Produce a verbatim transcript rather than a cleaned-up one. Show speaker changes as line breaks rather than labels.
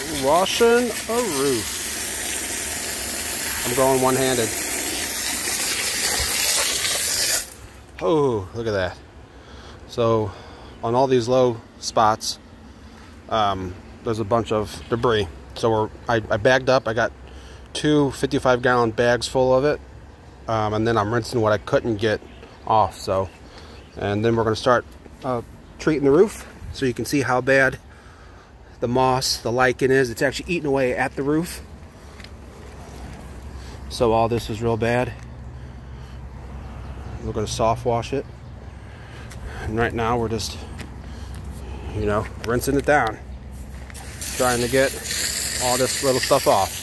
Washing a roof. I'm going one-handed. Oh, look at that. So on all these low spots, um, there's a bunch of debris. So we're, I, I bagged up. I got two fifty-five gallon bags full of it. Um, and then I'm rinsing what I couldn't get off. So, and then we're going to start uh, treating the roof so you can see how bad the moss, the lichen is. It's actually eating away at the roof. So all this is real bad. We're going to soft wash it. And right now we're just, you know, rinsing it down. Trying to get all this little stuff off.